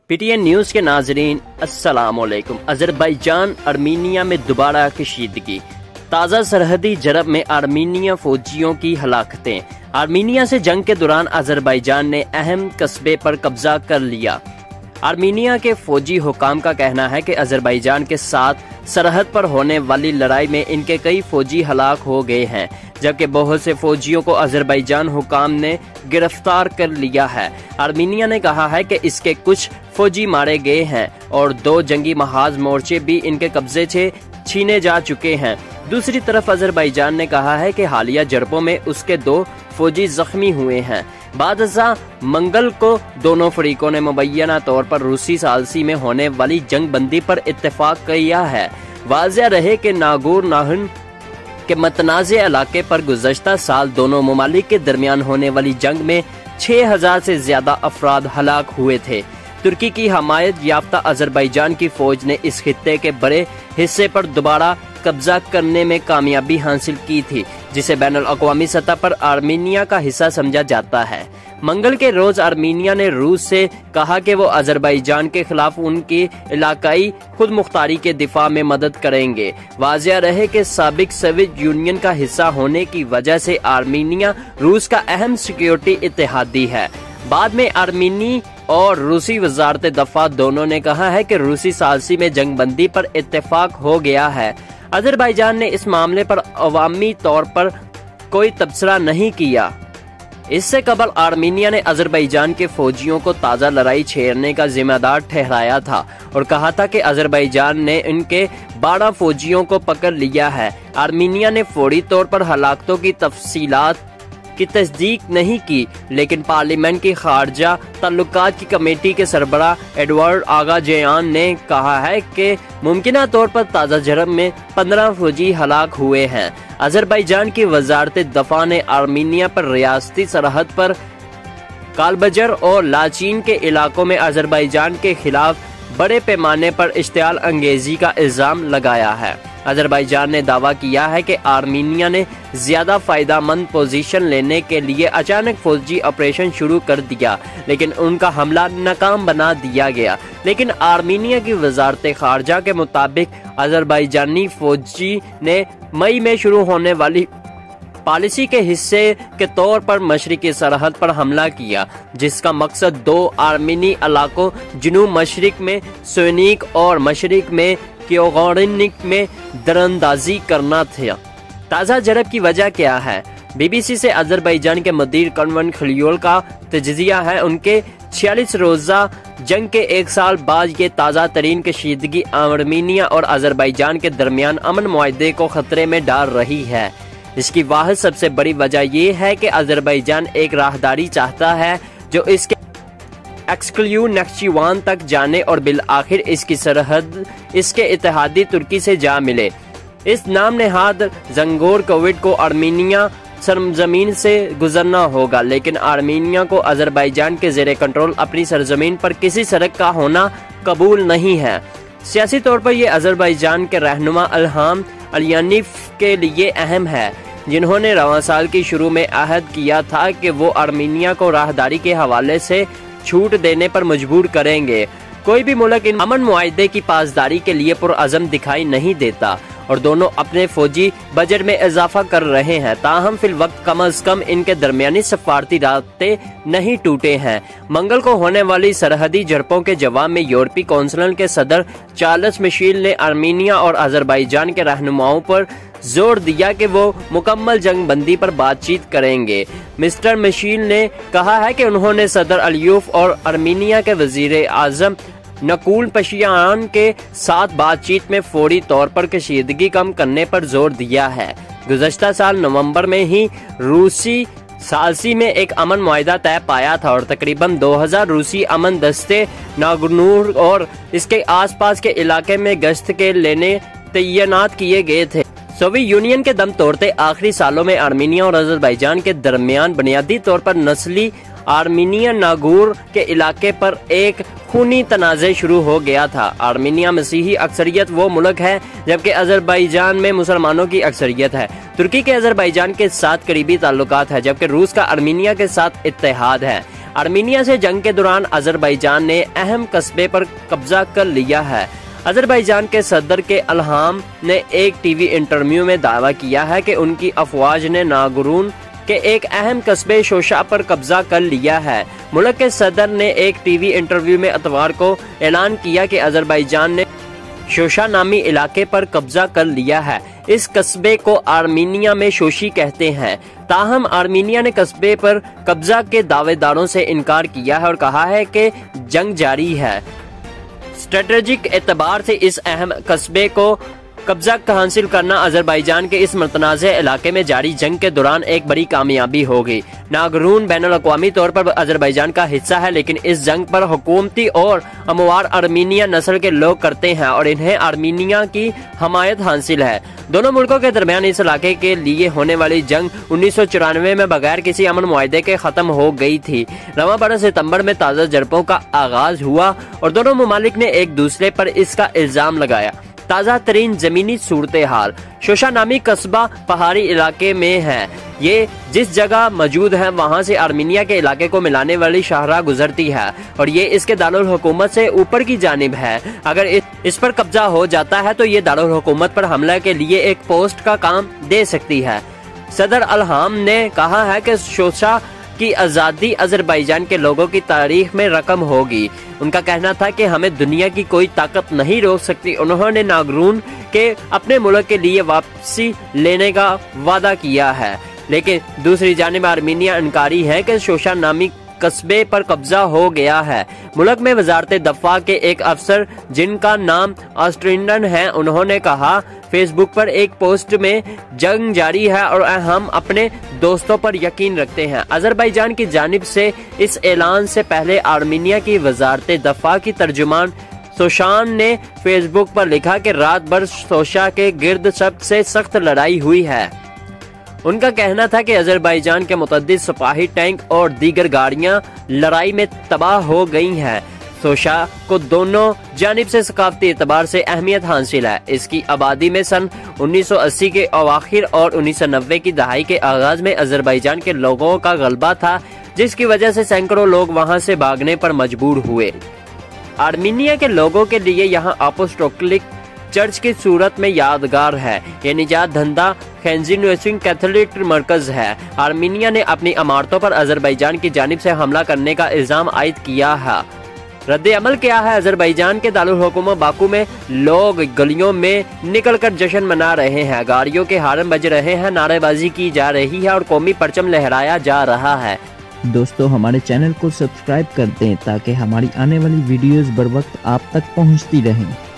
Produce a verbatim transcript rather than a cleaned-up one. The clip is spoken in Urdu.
پی ٹی این نیوز کے ناظرین السلام علیکم۔ آذربائیجان آرمینیا میں دوبارہ کشیدگی، تازہ سرحدی جرب میں آرمینیا فوجیوں کی ہلاکتیں۔ آرمینیا سے جنگ کے دوران آذربائیجان نے اہم قصبے پر قبضہ کر لیا۔ آرمینیا کے فوجی حکام کا کہنا ہے کہ آذربائیجان کے ساتھ سرحد پر ہونے والی لڑائی میں ان کے کئی فوجی ہلاک ہو گئے ہیں، جبکہ بہت سے فوجیوں کو آذربائیجان حکام نے گرفتار کر لیا ہے۔ آرمینیا نے کہا ہے کہ اس کے کچھ فوجی مارے گئے ہیں اور دو جنگی محاذ مورچے بھی ان کے قبضے سے چھینے جا چکے ہیں۔ دوسری طرف آذربائیجان نے کہا ہے کہ حالیہ جربوں میں اس کے دو فوجی زخمی ہوئے ہیں۔ بعد ازاں منگل کو دونوں فریقوں نے مبینہ طور پر روسی ثالثی میں ہونے والی جنگ بندی پر اتفاق کیا ہے۔ واضح رہے کہ ناگور ناہن کے متنازع علاقے پر گزشتہ سال دونوں ممالک کے درمیان ہونے والی جنگ میں چھ ہزار سے زیادہ افراد ہلاک ہوئے تھے۔ ترکی کی حمایت یافتہ آذربائیجان کی فوج نے اس خطے کے بڑے حصے پر دوبارہ قبضہ کرنے میں کامیابی حاصل کی تھی، جسے بین الاقوامی سطح پر آرمینیا کا حصہ سمجھا جاتا ہے۔ منگل کے روز آرمینیا نے روس سے کہا کہ وہ آذربائیجان کے خلاف ان کی علاقائی خود مختاری کے دفاع میں مدد کریں گے۔ واضح رہے کہ سابق سوویت یونین کا حصہ ہونے کی وجہ سے آرمینیا روس کا اہم سیکیورٹی اتحادی ہے۔ بعد میں آرمینی اور روسی وزارت دفاع دونوں نے کہا ہے کہ روسی ثالثی میں جنگ بندی پر اتفاق ہو گیا ہے۔ آذربائیجان نے اس معاملے پر عوامی طور پر کوئی تبصرہ نہیں کیا۔ اس سے قبل آرمینیا نے آذربائیجان کے فوجیوں کو تازہ لڑائی چھیڑنے کا ذمہ دار ٹھہرایا تھا اور کہا تھا کہ آذربائیجان نے ان کے بارہ فوجیوں کو پکڑ لیا ہے۔ آرمینیا نے فوری طور پر ہلاکتوں کی تفصیلات کی تصدیق نہیں کی، لیکن پارلیمنٹ کی خارجہ تعلقات کی کمیٹی کے سربراہ ایڈوارڈ آغا جیان نے کہا ہے کہ ممکنہ طور پر تازہ جرب میں پندرہ فوجی ہلاک ہوئے ہیں۔ آذربائیجان کی وزارت دفاع نے آرمینیا پر ریاستی سرحد پر کالبجر اور لاچین کے علاقوں میں آذربائیجان کے خلاف بڑے پیمانے پر اشتعال انگیزی کا الزام لگایا ہے۔ آذربائیجان نے دعویٰ کیا ہے کہ آرمینیا نے زیادہ فائدہ مند پوزیشن لینے کے لیے اچانک فوجی آپریشن شروع کر دیا، لیکن ان کا حملہ ناکام بنا دیا گیا۔ لیکن آرمینیا کی وزارت خارجہ کے مطابق آذربائیجانی فوجی نے مئی میں شروع ہونے والی پالیسی کے حصے کے طور پر مشرقی سرحد پر حملہ کیا، جس کا مقصد دو آرمینی علاقوں جنوب مشرق میں سونیک اور مشرق میں کیوغورنک میں دراندازی کرنا تھا۔ تازہ جرب کی وجہ کیا ہے؟ بی بی سی سے آذربائیجان کے مدیر کنون خلیول کا تجزیہ ہے۔ ان کے چھیالیس روزہ جنگ کے ایک سال بعد یہ تازہ ترین کشیدگی آرمینیا اور آذربائیجان کے درمیان امن معاہدے کو خطرے میں ڈال رہی ہے۔ اس کی واحد سب سے بڑی وجہ یہ ہے کہ آذربائیجان ایک راہداری چاہتا ہے جو اس کے ایکسکلیو نخچیوان تک جانے اور بالآخر اس کی سرحد اس کے اتحادی ترکی سے جا ملے۔ اس نام نہاد زنگور کووڈ کو آرمینیا سرزمین سے گزرنا ہوگا، لیکن آرمینیا کو آذربائیجان کے زیر کنٹرول اپنی سرزمین پر کسی سڑک کا ہونا قبول نہیں ہے۔ سیاسی طور پر یہ آذربائیجان کے رہنما الہام الیانیف کے لیے اہم ہے، جنہوں نے رواں سال کی شروع میں عہد کیا تھا کہ وہ آرمینیا کو راہداری کے حوالے سے چھوٹ دینے پر مجبور کریں گے۔ کوئی بھی ملک ان امن معاہدے کی پاسداری کے لیے پرعزم دکھائی نہیں دیتا اور دونوں اپنے فوجی بجٹ میں اضافہ کر رہے ہیں، تاہم فی الوقت کم از کم ان کے درمیانی سفارتی رابطے نہیں ٹوٹے ہیں۔ منگل کو ہونے والی سرحدی جھڑپوں کے جواب میں یورپی کونسل کے صدر چارلس میشیل نے آرمینیا اور آذربائیجان کے رہنماؤں پر زور دیا کہ وہ مکمل جنگ بندی پر بات چیت کریں گے۔ مسٹر میشیل نے کہا ہے کہ انہوں نے صدر الیوف اور آرمینیا کے وزیر اعظم نکول پشیان کے ساتھ بات چیت میں فوری طور پر کشیدگی کم کرنے پر زور دیا ہے۔ گزشتہ سال نومبر میں ہی روسی ثالثی میں ایک امن معاہدہ طے پایا تھا اور تقریباً دو ہزار روسی امن دستے ناگورنو اور اس کے آس پاس کے علاقے میں گشت کے لینے تعینات کیے گئے تھے۔ سوویت یونین کے دم توڑتے آخری سالوں میں آرمینیا اور آذربائیجان کے درمیان بنیادی طور پر نسلی آرمینیا ناگور کے علاقے پر ایک خونی تنازع شروع ہو گیا تھا۔ آرمینیا مسیحی اکثریت وہ ملک ہے جبکہ آذربائیجان میں مسلمانوں کی اکثریت ہے۔ ترکی کے آذربائیجان کے ساتھ قریبی تعلقات ہے جبکہ روس کا آرمینیا کے ساتھ اتحاد ہے۔ आर्मीनिया से जंग के दौरान अजरबैजान ने अहम कस्बे पर कब्जा कर लिया है। अजरबैजान के सदर के अल्हाम ने एक टीवी इंटरव्यू में दावा किया है कि उनकी अफवाज ने नागरून के एक अहम कस्बे शोशा पर कब्जा कर लिया है। मुल्क के सदर ने एक टीवी इंटरव्यू में इतवार को ऐलान किया कि अजरबैजान ने शोशा नामी इलाके पर कब्जा कर लिया है। इस कस्बे को आर्मीनिया में शोशी कहते हैं। ताहम आर्मीनिया ने कस्बे पर कब्जा के दावेदारों से इनकार किया है और कहा है कि जंग जारी है। स्ट्रेटेजिक एतबार से इस अहम कस्बे को कब्जा हासिल करना अजरबैजान के इस मुतनाज़ इलाके में जारी जंग के दौरान एक बड़ी कामयाबी होगी। नागरून बैनुल-अक़वामी तौर पर अजरबैजान का हिस्सा है, लेकिन इस जंग पर हुकूमती और अमवार आर्मीनिया नस्ल के लोग करते हैं और इन्हें आर्मीनिया की हमायत हासिल है। दोनों मुल्कों के दरमियान इस इलाके के लिए होने वाली जंग उन्नीस सौ चौरानवे में बगैर किसी अमन मुआहदे के खत्म हो गई थी। रवां बरस सितंबर में ताज़ा झड़पों का आगाज हुआ और दोनों मुमालिक ने एक दूसरे पर इसका इल्जाम लगाया। ताज़ा तरीन जमीनी सूरत हाल, शोशा नामी कस्बा पहाड़ी इलाके में है। ये जिस जगह मौजूद है वहाँ से आर्मीनिया के इलाके को मिलाने वाली शाहराह गुजरती है और ये इसके दारुल हुकूमत से ऊपर की जानिब है। अगर इस, इस पर कब्जा हो जाता है तो ये दारुल हुकूमत पर हमला के लिए एक पोस्ट का काम दे सकती है। सदर अल्हाम ने कहा है कि शोशा की आज़ादी अजरबैजान के लोगों की तारीख में रकम होगी। उनका कहना था कि हमें दुनिया की कोई ताकत नहीं रोक सकती। उन्होंने नागरून के अपने मुल्क के लिए वापसी लेने का वादा किया है, लेकिन दूसरी जानिब आर्मीनिया इनकारी है कि शोशा नामी कस्बे पर कब्जा हो गया है। मुल्क में वजारत दफा के एक अफसर जिनका नाम ऑस्ट्रिंडन है, उन्होंने कहा फेसबुक पर एक पोस्ट में जंग जारी है और हम अपने दोस्तों पर यकीन रखते हैं। अजरबैजान की जानिब से इस ऐलान से पहले आर्मीनिया की वजारत दफा की तर्जुमान सोशान ने फेसबुक पर लिखा कि रात भर शोशा के गिर्द सबसे सख्त लड़ाई हुई है। उनका कहना था कि अजरबैजान के मुतअद्दिद सिपाही टैंक और दीगर गाड़ियां लड़ाई में तबाह हो गई हैं। शोशा को दोनों जानिब से सकाफती एतबार से अहमियत हासिल है। इसकी आबादी में सन उन्नीस सौ अस्सी के अवाखिर और उन्नीस सौ नब्बे की दहाई के आगाज में अजरबैजान के लोगों का गलबा था, जिसकी वजह से सैकड़ों लोग वहां से भागने पर मजबूर हुए। आर्मीनिया के लोगों के लिए यहाँ अपोस्टोलिक चर्च की सूरत में यादगार है। ये निजात धंधा खैंजीनुसिंग कैथोलिक मरकज है। आर्मीनिया ने अपनी इमारतों पर अजरबैजान की जानिब से हमला करने का इल्जाम आयद किया है। रद्द अमल क्या है? अजरबैजान के दारुल हुकूमत बाकू में लोग गलियों में निकलकर जश्न मना रहे हैं, गाड़ियों के हार्न बज रहे हैं, नारेबाजी की जा रही है और कौमी परचम लहराया जा रहा है। दोस्तों, हमारे चैनल को सब्सक्राइब कर दें ताकि हमारी आने वाली वीडियोस बर वक्त आप तक पहुंचती रहें।